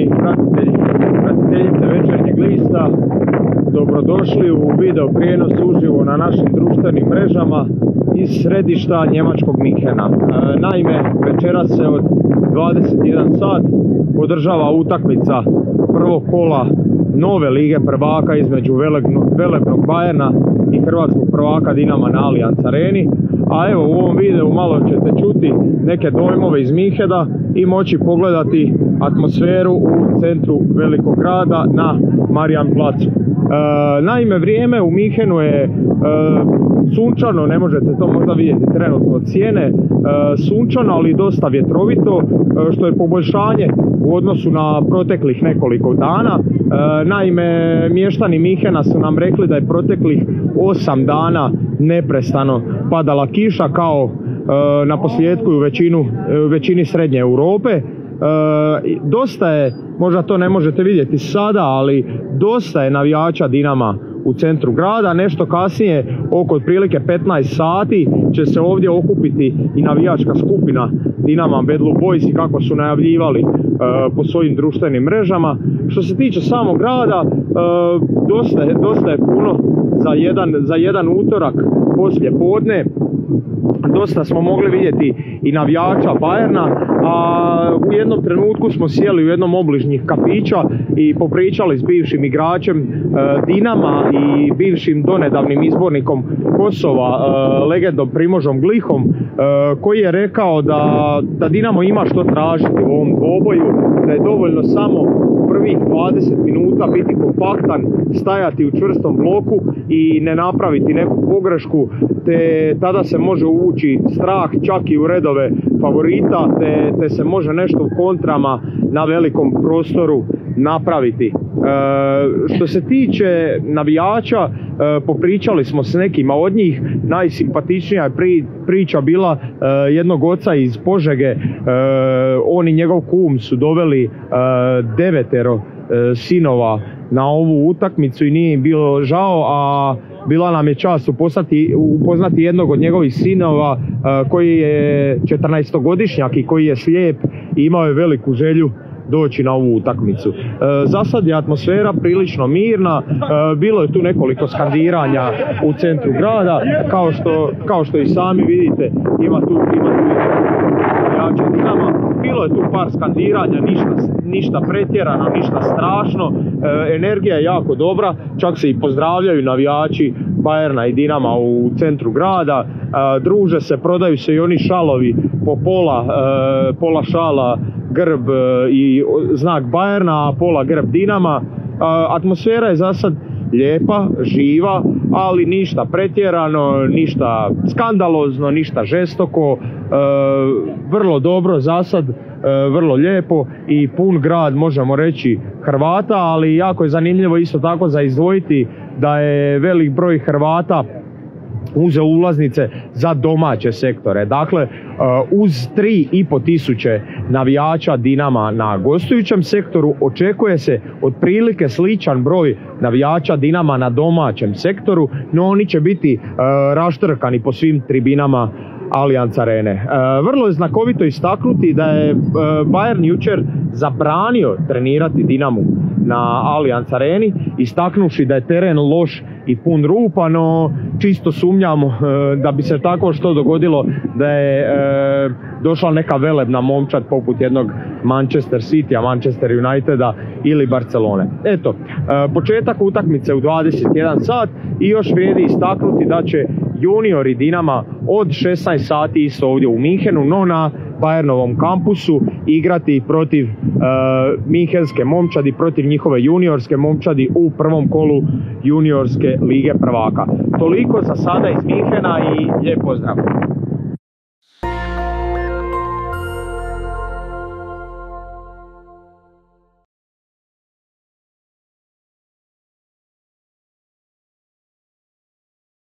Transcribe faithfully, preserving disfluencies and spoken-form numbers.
Poštovani pratitelji, pratiteljice Večernjeg lista, dobrodošli u video prijenos uživo na našim društvenim mrežama iz središta njemačkog Minhena. Naime, večeras se od dvadeset jedan sat održava utakmica prvog kola nove lige prvaka između velebnog Bayerna i hrvatskog prvaka Dinama na Allianz Areni. A evo, u ovom videu malo ćete čuti neke dojmove iz Minhena i moći pogledati atmosferu u centru velikog grada na Marijanplacu. E, naime, vrijeme u Minhenu je e, sunčano, ne možete to možda vidjeti trenutno od cijene, e, sunčano, ali dosta vjetrovito, e, što je poboljšanje u odnosu na proteklih nekoliko dana. E, naime, mještani Minhena su nam rekli da je proteklih osam dana neprestano padala kiša, kao e, na posljedku u većinu, u većini srednje Europe. E, dosta je, možda to ne možete vidjeti sada, ali dosta je navijača Dinama u centru grada. Nešto kasnije, oko otprilike petnaest sati, će se ovdje okupiti i navijačka skupina Dinama Bad Blue Boys, kako su najavljivali e, po svojim društvenim mrežama. Što se tiče samog grada, e, dosta, je, dosta je puno za jedan, za jedan utorak poslije podne. Dosta smo mogli vidjeti i navijača Bayerna, a u jednom trenutku smo sjeli u jednom obližnjih kafića i popričali s bivšim igračem e, Dinama i bivšim donedavnim izbornikom Kosova, e, legendom Primožom Glihom, e, koji je rekao da, da Dinamo ima što tražiti u ovom dvoboju, da je dovoljno samo prvih dvadeset minuta biti kompaktan, stajati u čvrstom bloku i ne napraviti neku pogrešku, te tada se može uvući strah čak i u redove favorita, te, te se može nešto u kontrama na velikom prostoru napraviti. E, što se tiče navijača, e, popričali smo s nekima od njih. Najsimpatičnija je pri, priča bila e, jednog oca iz Požege. E, on i njegov kum su doveli e, devetero e, sinova na ovu utakmicu i nije im bilo žao, a bila nam je čast upoznati, upoznati jednog od njegovih sinova e, koji je četrnaestogodišnjak i koji je slijep i imao je veliku želju doći na ovu utakmicu. E, za sad je atmosfera prilično mirna, e, bilo je tu nekoliko skandiranja u centru grada, kao što, kao što i sami vidite, ima tu, ima tu navijača Dinama. Bilo je tu par skandiranja, ništa, ništa pretjerano, ništa strašno, e, energija je jako dobra, čak se i pozdravljaju navijači Bayerna i Dinama u centru grada, e, druže se, prodaju se i oni šalovi po pola, e, pola šala grb i znak Bayerna, a pola grb Dinama. Atmosfera je za sad lijepa, živa, ali ništa pretjerano, ništa skandalozno, ništa žestoko, vrlo dobro za sad, vrlo lijepo i pun grad, možemo reći, Hrvata, ali jako je zanimljivo isto tako za izdvojiti da je velik broj Hrvata uzeo ulaznice za domaće sektore. Dakle, uz tri i pol tisuće navijača Dinama na gostujućem sektoru očekuje se otprilike sličan broj navijača Dinama na domaćem sektoru, no oni će biti uh, raštrkani po svim tribinama Allianz Arene. E, vrlo je znakovito istaknuti da je e, Bayern jučer zabranio trenirati Dinamu na Allianz Areni, istaknuši da je teren loš i pun rupa, no čisto sumnjamo e, da bi se tako što dogodilo da je e, došla neka velebna momčad poput jednog Manchester Citya, Manchester Uniteda ili Barcelone. Eto, e, početak utakmice u dvadeset jedan sat i još vrijedi istaknuti da će juniori Dinama od šesnaest sati isto ovdje u Minhenu, no na Bayernovom kampusu igrati protiv e, minhenske momčadi, protiv njihove juniorske momčadi u prvom kolu juniorske lige prvaka. Toliko za sada iz Minhena i lijep pozdrav!